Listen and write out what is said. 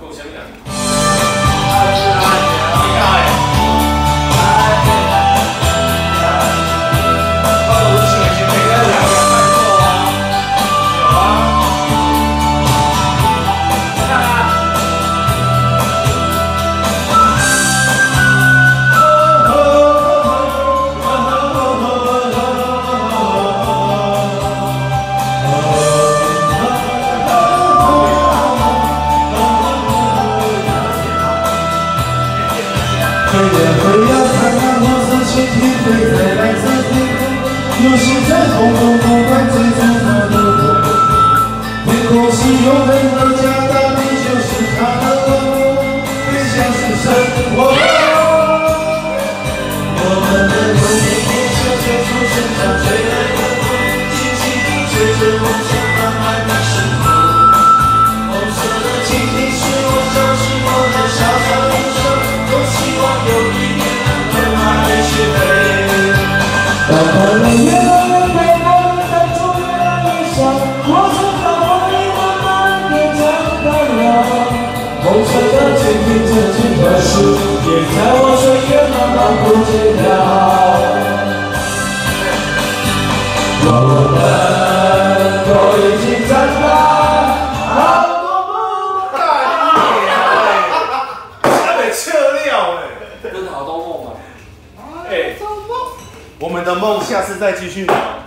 我想想。 飞呀飞呀，看看我是蜻蜓飞在蓝色天空，游戏在红红红白追逐它的我。天空是永恒的家，大地就是它的我，飞翔是生活。我们的童年也像接触生长最爱的风，轻轻地吹着梦想慢慢的生活。红色的蜻蜓是我小时候的小小英雄，多希望有一天能把飞去飞。当快乐越来越美，我们的主越来越小，我知道我已慢慢变成大人。红色的蜻蜓曾经的事，也在我岁月慢慢不见了。我们都已经长大。 真的好多梦啊！ 我们的梦下次再继续聊。